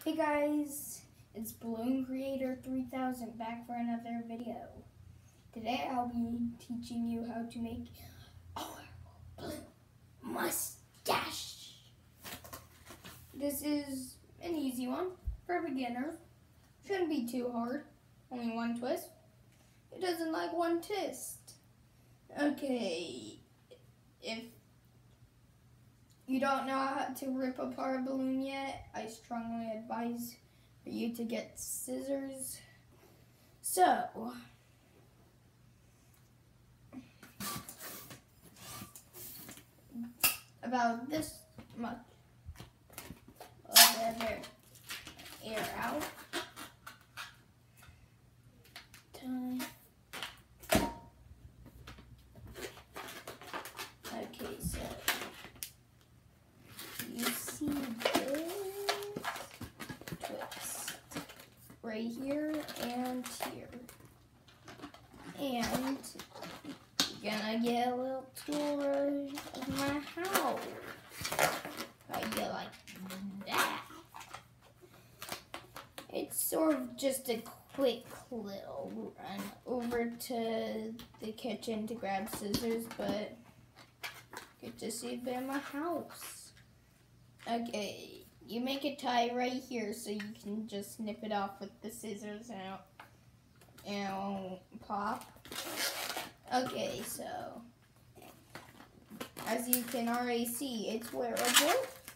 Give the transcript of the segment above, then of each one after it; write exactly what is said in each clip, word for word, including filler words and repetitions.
Hey guys, it's Balloon Creator three thousand back for another video. Today I'll be teaching you how to make a balloon mustache. This is an easy one for beginners. Shouldn't be too hard. Only one twist. It doesn't like one twist. Okay, if you don't know how to rip apart a balloon yet, I strongly advise for you to get scissors. So, about this much of the air out. Time. Okay, so you see this twist right here and here. And you're gonna get a little tour of my house. How you like that? It's sort of just a quick little run over to the kitchen to grab scissors, but get to see a bit of my house. Okay, you make it tie right here so you can just snip it off with the scissors and and it won't pop. Okay, so as you can already see, it's wearable.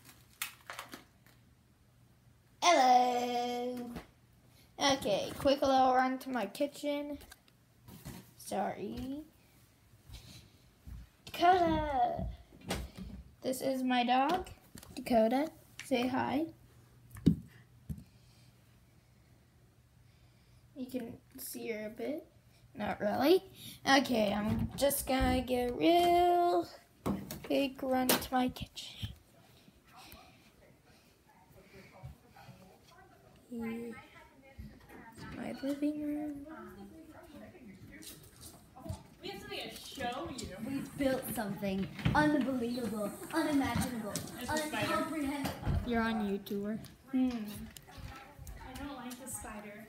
Hello. Okay, quick little run to my kitchen. Sorry. Dakota. This is my dog, Dakota. Say hi. You can see her a bit. Not really. Okay, I'm just gonna get a real quick run to my kitchen. Here's my living room. We have something to show you. We built something unbelievable, unimaginable, There's a spider. uncomprehendable. You're on YouTuber. I Hmm. don't like the spider.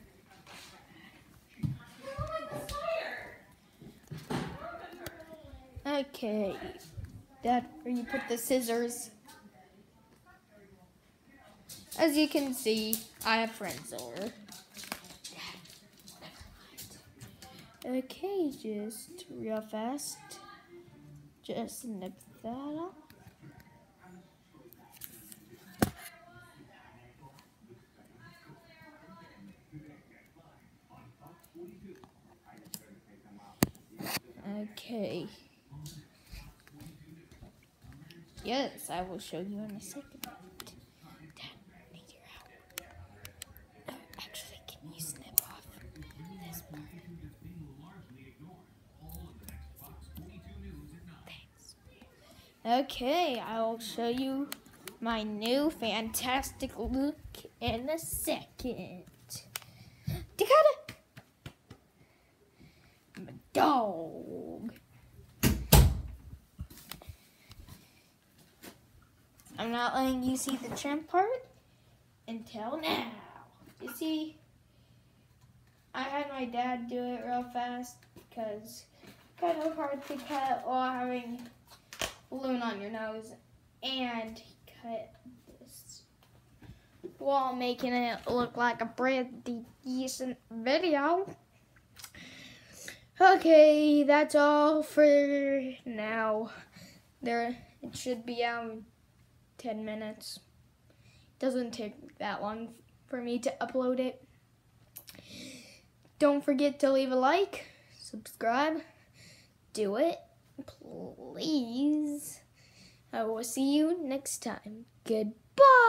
Okay. Dad, where you put the scissors. As you can see, I have friends over. Okay, just real fast. Just snip that up. Okay. Yes, I will show you in a second. Dad, figure out. No, actually, can you snip off this part? Thanks. Okay, I will show you my new fantastic look in a second. Dakota! I'm a dog. I'm not letting you see the trim part until now. You see, I had my dad do it real fast because it's kind of hard to cut while having balloon on your nose, and he cut this while making it look like a pretty decent video. Okay, that's all for now. There, it should be out in ten minutes. Doesn't take that long for me to upload it. Don't forget to leave a like, subscribe, do it, please. I will see you next time. Goodbye.